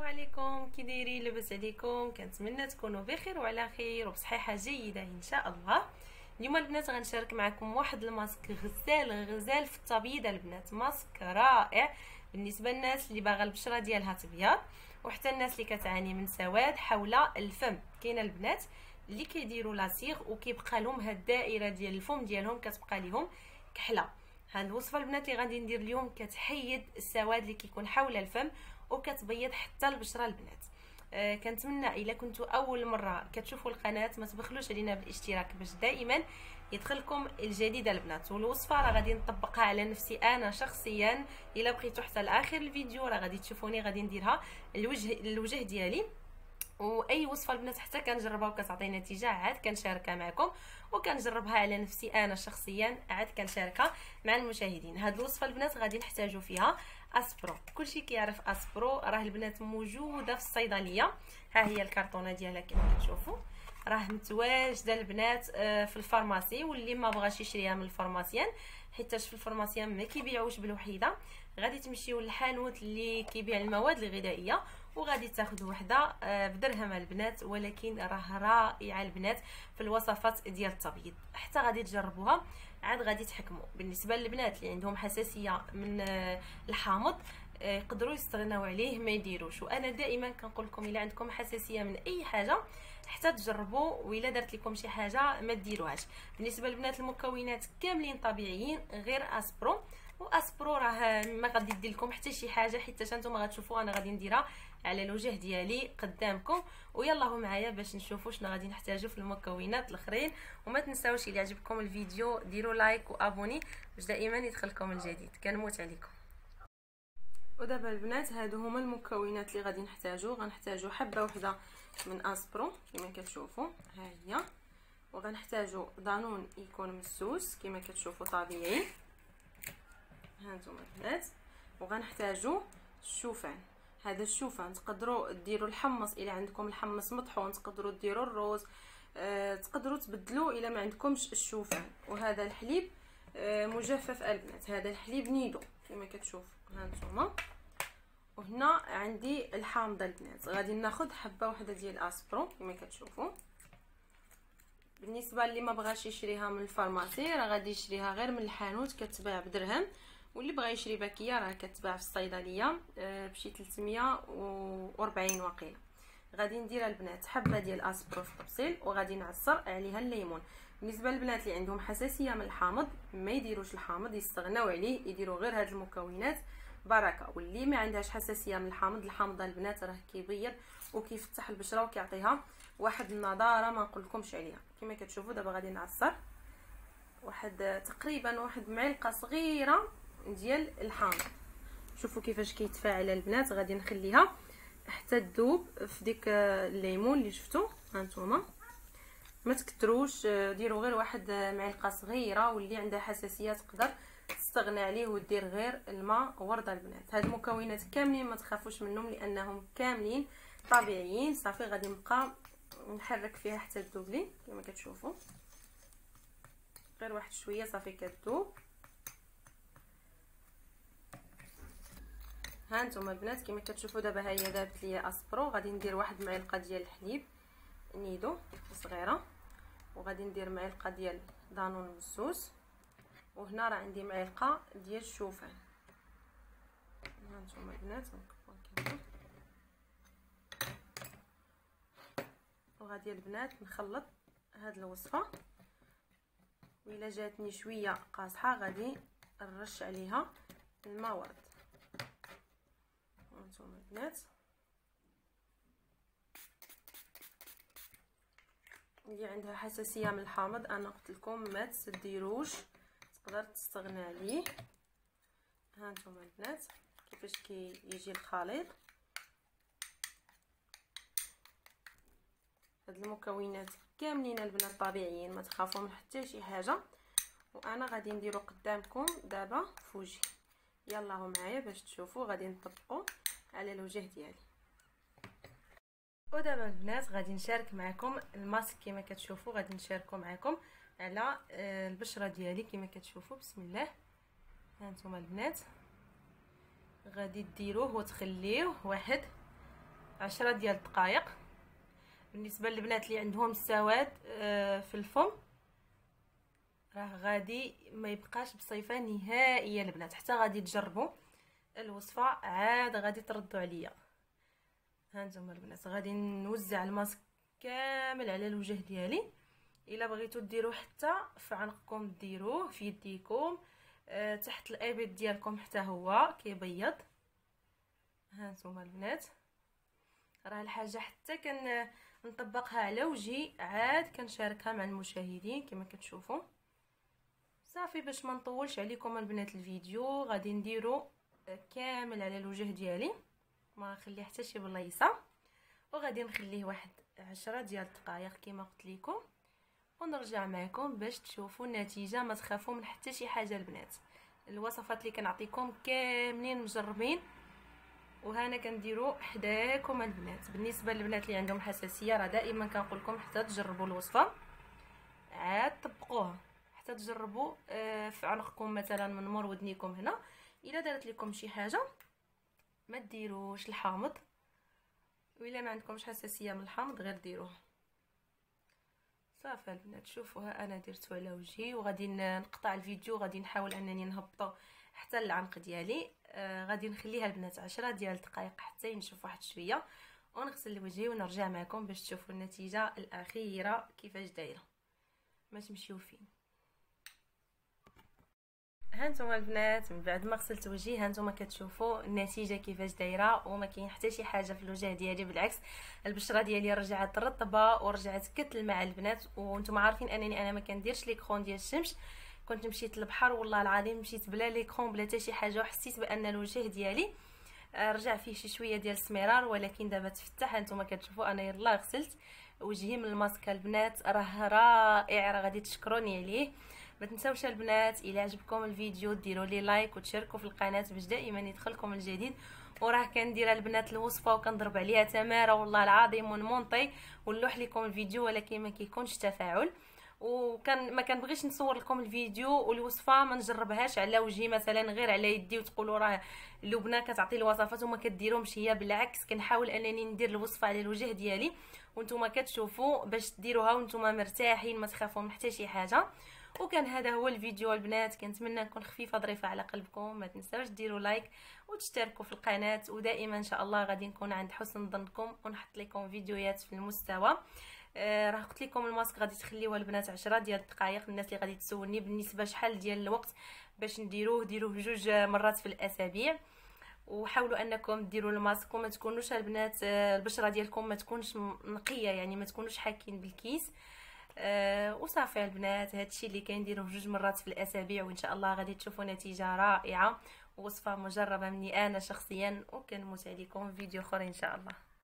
عليكم، كي دايرين؟ لاباس عليكم؟ كنتمنى تكونوا بخير وعلى خير وبصحه جيده ان شاء الله. اليوم البنات غنشارك معكم واحد الماسك غزال في التبييض. البنات ماسك رائع بالنسبه للناس اللي باغا البشره ديالها تبيض، وحتى الناس اللي كتعاني من سواد حول الفم. كاين البنات اللي كيديروا لاسيغ وكيبقى لهم هاد الدائره ديال الفم ديالهم كتبقى لهم كحله. هاد الوصفه البنات اللي غادي ندير اليوم كتحيد السواد اللي كيكون حول الفم وكتبيض حتى البشره. البنات كنتمنى الا كنتوا اول مره كتشوفوا القناه ما تبخلوش علينا بالاشتراك باش دائما يدخلكم الجديد البنات. والوصفه راه غادي نطبقها على نفسي انا شخصيا. الا بقيتوا حتى لاخر الفيديو راه غادي تشوفوني غادي نديرها الوجه ديالي. واي وصفه البنات حتى كنجربها وكتعطي نتيجه عاد كنشاركها معكم، وكنجربها على نفسي انا شخصيا عاد كنشاركها مع المشاهدين. هاد الوصفه البنات غادي نحتاجوا فيها اسبرو. كلشي كيعرف اسبرو، راه البنات موجوده في الصيدليه. ها هي الكرتونه ديالها كما كتشوفوا، راه متواجده البنات في الفارماسي. واللي ما بغاش يشريها من الفارماسيان حيتاش في الفارماسيان ما كيبيعوش بالوحيده، غادي تمشيو للحانوت اللي كيبيع المواد الغذائيه وغادي تاخذوا وحده بدرهم البنات، ولكن راه رائعه البنات في الوصفات ديال التبييض. حتى غادي تجربوها عاد غادي تحكموا. بالنسبه للبنات اللي عندهم حساسيه من الحامض يقدروا يستغناو عليه ما يديروش. وانا دائما كنقول لكم الا عندكم حساسيه من اي حاجه حتى تجربوا، والا درت لكم شي حاجه ما ديروهاش. بالنسبه للبنات المكونات كاملين طبيعيين غير اسبرو. واسبرو راه ما غادي يدير لكم حتى شي حاجه، حيت نتوما غتشوفوا انا غادي نديرها على الوجه ديالي قدامكم. ويلا معايا باش نشوفوا شنو غادي نحتاجو في المكونات الاخرين. وما تنساوش الى عجبكم الفيديو ديروا لايك وابوني باش دائما يدخلكم الجديد. كنموت عليكم. ودابا البنات هادو هما المكونات اللي غادي غنحتاجو حبه وحده من اسبرو كما كتشوفوا ها هي، وغنحتاجو دانون يكون مسوس كما كتشوفوا طبيعي ها نتوما البنات، وغنحتاجو الشوفان. هذا الشوفان تقدروا ديروا الحمص الا عندكم الحمص مطحون، تقدروا ديروا الروز، تقدروا تبدلوا الا ما عندكمش الشوفان. وهذا الحليب مجفف البنات، هذا الحليب نيدو كما كتشوفوا ها نتوما. وهنا عندي الحامضه البنات، غادي ناخذ حبه واحده ديال اسبرو كما كتشوفوا. بالنسبه اللي ما بغاش يشريها من الفارماسي راه غادي يشريها غير من الحانوت كتباع بدرهم، واللي بغى يشري باكيه راه كتباع في الصيدليه بشي 340 وقيله. غادي ندير البنات حبه ديال اسبرو في الطبسيل وغادي نعصر عليها الليمون. بالنسبه للبنات اللي عندهم حساسيه من الحامض ما يديروش الحامض، يستغناو عليه، يديروا غير هاد المكونات بركه. واللي ما عندهاش حساسيه من الحامض البنات راه كيبيض وكيفتح البشره وكيعطيها واحد النضاره ما نقولكمش عليها. كما كتشوفوا دابا غادي نعصر تقريبا واحد معلقه صغيره ديال الحامض. شوفوا كيفاش كيتفاعل البنات. غادي نخليها حتى تذوب في ديك الليمون اللي شفتوا ها نتوما. ما تكتروش، ديروا غير واحد معلقه صغيره، واللي عندها حساسيه تقدر تستغنى عليه ودير غير الماء ورده البنات. هاد المكونات كاملين ما تخافوش منهم لانهم كاملين طبيعيين. صافي غادي نبقى نحرك فيها حتى تذوب لي كما كتشوفوا، غير واحد شويه صافي كتذوب. ها نتوما البنات كما كتشوفوا دابا ها هي ذابت ليا اسبرو. غادي ندير واحد معلقه ديال الحليب نيدو صغيره، وغادي ندير معلقه ديال دانون مسوس، وهنا راه عندي معلقه ديال الشوفان. ها نتوما البنات وغادي البنات نخلط هاد الوصفه. وإلا جاتني شويه قاصحه غادي نرش عليها الماء ورد. هانتوما البنات اللي عندها حساسيه من الحامض انا قلت لكم ما تديروش، تقدر تستغنى عليه. هانتوما البنات كيفاش كيجي الخليط. هاد المكونات كاملين البنات طبيعيين ما تخافوا من حتى شي حاجه، وانا غادي نديرو قدامكم دابا في وجهي. يلا معايا باش تشوفوا غادي نطبقوا على الوجه ديالي. ودابا البنات غادي نشارك معكم الماسك كما كتشوفوا، غادي نشاركو معكم على البشره ديالي كما كتشوفوا. بسم الله. هانتوما البنات غادي ديروه وتخليوه واحد 10 ديال الدقائق. بالنسبه للبنات اللي عندهم السواد في الفم، راه غادي ما يبقاش بصيفه نهائيا البنات، حتى غادي تجربوا الوصفه عاد غادي تردوا عليا. هانتوما البنات غادي نوزع الماسك كامل على الوجه ديالي. الا بغيتو ديروه حتى في عنقكم ديروه، في يديكم، تحت الابط ديالكم حتى هو كيبيض. هانتوما البنات راه الحاجه حتى نطبقها على وجهي عاد كنشاركها مع المشاهدين كما كتشوفوا. صافي باش ما نطولش عليكم البنات الفيديو، غادي نديرو كامل على الوجه ديالي، ما نخلي حتى شي بلايصه، وغادي نخليه واحد 10 ديال الدقائق كما قلت لكم، ونرجع معكم باش تشوفوا النتيجه. ما تخافوا من حتى شي حاجه البنات، الوصفات اللي كنعطيكم كاملين مجربين، وهنا كنديروا حداكم البنات. بالنسبه للبنات اللي عندهم حساسيه راه دائما كنقول لكم حتى تجربوا الوصفه عاد طبقوها، حتى تجربوا في عنقكم مثلا من مور ودنيكم هنا. الا دارت لكم شي حاجه ما ديروش الحامض، وإلا ما عندكمش حساسيه من الحامض غير ديروه. صافي البنات شوفوها انا درتو على وجهي، وغادي نقطع الفيديو، غادي نحاول انني نهبطو حتى العنق ديالي. غادي نخليها البنات 10 ديال الدقائق حتى ينشف واحد شويه، ونغسل وجهي ونرجع معكم باش تشوفوا النتيجه الاخيره كيفاش دايره. ما تمشيو فين. هانتوما البنات من بعد ما غسلت وجهي هانتوما كتشوفوا النتيجه كيفاش دايره، وما كاين حتى شي حاجه في الوجه ديالي، بالعكس البشره ديالي رجعت رطبه ورجعت كتل مع البنات. وانتم عارفين انني انا ما كنديرش ليكرون ديال الشمس، كنت مشيت للبحر والله العظيم مشيت بلا ليكرون بلا حتى شي حاجه، وحسيت بان الوجه ديالي رجع فيه شي شويه ديال السمرار، ولكن دابا تفتح. هانتوما كتشوفوا انا يلاه غسلت وجهي من الماسك البنات، راه رائع، راه غادي تشكروني عليه. ما تنساوش البنات الى عجبكم الفيديو ديروا لي لايك وتشاركوا في القناه باش دائما يدخلكم الجديد. وراه كندير البنات الوصفه وكنضرب عليها تماره والله العظيم ونمونطي ونلوح لكم الفيديو، ولكن ما كيكونش تفاعل، ما كنبغيش نصور لكم الفيديو والوصفه ما نجربهاش على وجهي مثلا غير على يدي وتقولوا راه لبنى كتعطي الوصفات وما كديرهمش هي. بالعكس كنحاول انني ندير الوصفه على الوجه ديالي وانتم كتشوفوا باش ديروها وانتم مرتاحين، ما تخافوا من حتى شي حاجه. وكان هذا هو الفيديو البنات، كنتمنى نكون خفيفه ظريفه على قلبكم. ما تنساوش ديروا لايك وتشتركوا في القناه، ودائما ان شاء الله غادي نكون عند حسن ظنكم ونحط لكم فيديوهات في المستوى. راه قلت لكم الماسك غادي تخليوه البنات 10 ديال الدقائق. الناس اللي غادي تسولني بالنسبه شحال ديال الوقت باش ديروه 2 مرات في الاسابيع. وحاولوا انكم ديروا الماسك وما تكونوش البنات البشره ديالكم ما تكونش نقيه، يعني ما تكونوش حاكين بالكيس. وصافي البنات هادشي اللي كنديروه 2 مرات في الاسابيع، وان شاء الله غادي تشوفوا نتيجه رائعه، وصفه مجربه مني انا شخصيا، وكنموت عليكم فيديو اخر ان شاء الله.